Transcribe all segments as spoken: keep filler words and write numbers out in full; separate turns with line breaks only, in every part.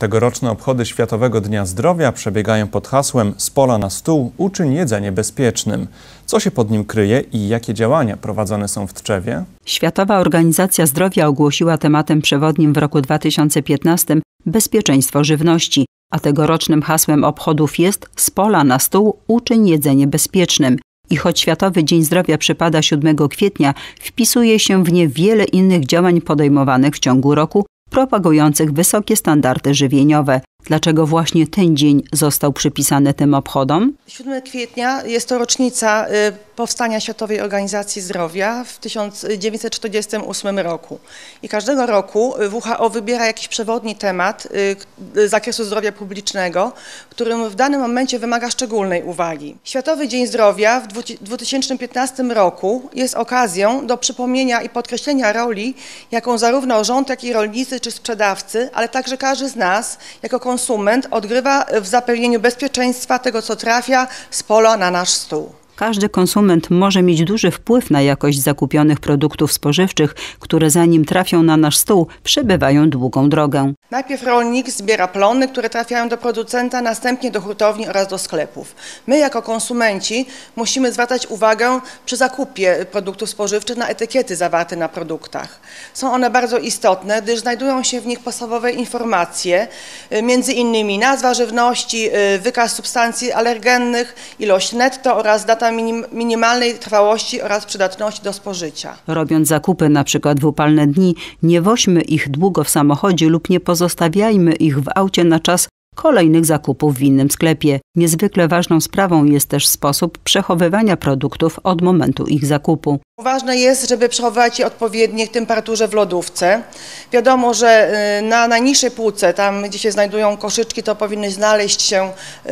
Tegoroczne obchody Światowego Dnia Zdrowia przebiegają pod hasłem „Z pola na stół uczyń jedzenie bezpiecznym”. Co się pod nim kryje i jakie działania prowadzone są w Tczewie?
Światowa Organizacja Zdrowia ogłosiła tematem przewodnim w roku dwa tysiące piętnastym bezpieczeństwo żywności, a tegorocznym hasłem obchodów jest „Z pola na stół uczyń jedzenie bezpiecznym”. I choć Światowy Dzień Zdrowia przypada siódmego kwietnia, wpisuje się w nie wiele innych działań podejmowanych w ciągu roku, propagujących wysokie standardy żywieniowe. Dlaczego właśnie ten dzień został przypisany tym obchodom?
siódmego kwietnia jest to rocznica powstania Światowej Organizacji Zdrowia w tysiąc dziewięćset czterdziestym ósmym roku. I każdego roku W H O wybiera jakiś przewodni temat z zakresu zdrowia publicznego, którym w danym momencie wymaga szczególnej uwagi. Światowy Dzień Zdrowia w dwa tysiące piętnastym roku jest okazją do przypomnienia i podkreślenia roli, jaką zarówno rząd, jak i rolnicy czy sprzedawcy, ale także każdy z nas jako konsument odgrywa w zapewnieniu bezpieczeństwa tego, co trafia z pola na nasz stół.
Każdy konsument może mieć duży wpływ na jakość zakupionych produktów spożywczych, które zanim trafią na nasz stół, przebywają długą drogę.
Najpierw rolnik zbiera plony, które trafiają do producenta, następnie do hurtowni oraz do sklepów. My jako konsumenci musimy zwracać uwagę przy zakupie produktów spożywczych na etykiety zawarte na produktach. Są one bardzo istotne, gdyż znajdują się w nich podstawowe informacje, między innymi nazwa żywności, wykaz substancji alergennych, ilość netto oraz data Minim, minimalnej trwałości oraz przydatności do spożycia.
Robiąc zakupy na przykład w upalne dni, nie woźmy ich długo w samochodzie lub nie pozostawiajmy ich w aucie na czas kolejnych zakupów w innym sklepie. Niezwykle ważną sprawą jest też sposób przechowywania produktów od momentu ich zakupu.
Ważne jest, żeby przechowywać je odpowiednio w temperaturze w lodówce. Wiadomo, że na najniższej półce, tam gdzie się znajdują koszyczki, to powinny znaleźć się,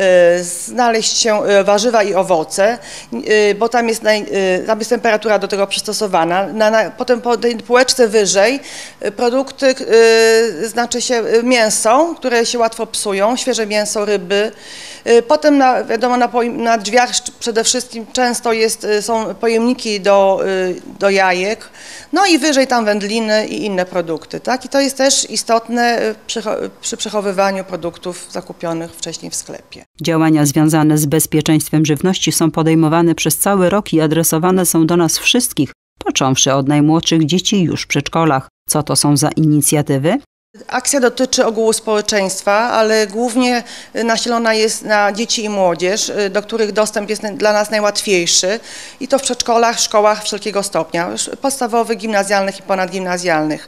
znaleźć się warzywa i owoce, bo tam jest, naj, tam jest temperatura do tego przystosowana. Na, na, potem po tej półeczce wyżej produkty, znaczy się mięso, które się łatwo psują, świeże mięso, ryby. Potem na, wiadomo, na, na drzwiach przede wszystkim często jest, są pojemniki do, do jajek, no i wyżej tam wędliny i inne produkty, tak? I to jest też istotne przy, przy przechowywaniu produktów zakupionych wcześniej w sklepie.
Działania związane z bezpieczeństwem żywności są podejmowane przez cały rok i adresowane są do nas wszystkich, począwszy od najmłodszych dzieci już w przedszkolach. Co to są za inicjatywy?
Akcja dotyczy ogółu społeczeństwa, ale głównie nasilona jest na dzieci i młodzież, do których dostęp jest dla nas najłatwiejszy i to w przedszkolach, szkołach wszelkiego stopnia, podstawowych, gimnazjalnych i ponadgimnazjalnych.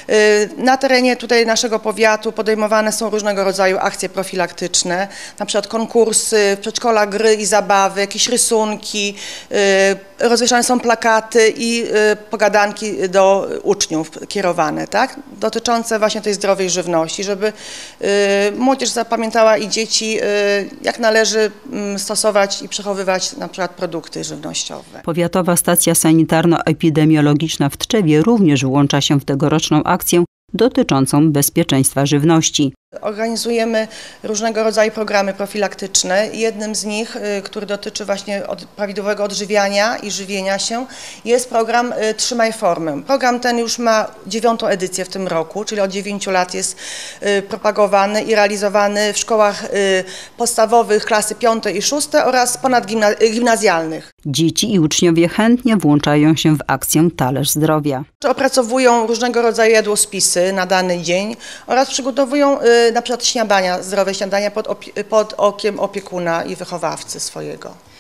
Na terenie tutaj naszego powiatu podejmowane są różnego rodzaju akcje profilaktyczne, na przykład konkursy, w przedszkolach gry i zabawy, jakieś rysunki, rozwieszane są plakaty i pogadanki do uczniów kierowane, tak? Dotyczące właśnie tej zdrowej żywności, żeby y, młodzież zapamiętała i dzieci, y, jak należy y, stosować i przechowywać na przykład produkty żywnościowe.
Powiatowa Stacja Sanitarno-Epidemiologiczna w Tczewie również włącza się w tegoroczną akcję dotyczącą bezpieczeństwa żywności.
Organizujemy różnego rodzaju programy profilaktyczne. Jednym z nich, który dotyczy właśnie od prawidłowego odżywiania i żywienia się, jest program Trzymaj Formę. Program ten już ma dziewiątą edycję w tym roku, czyli od dziewięciu lat jest propagowany i realizowany w szkołach podstawowych klasy piątej i szóstej oraz ponadgimnazjalnych.
Dzieci i uczniowie chętnie włączają się w akcję Talerz Zdrowia.
Opracowują różnego rodzaju jadłospisy na dany dzień oraz przygotowują na przykład śniadania, zdrowe śniadania pod, pod okiem opiekuna i wychowawcy swojego.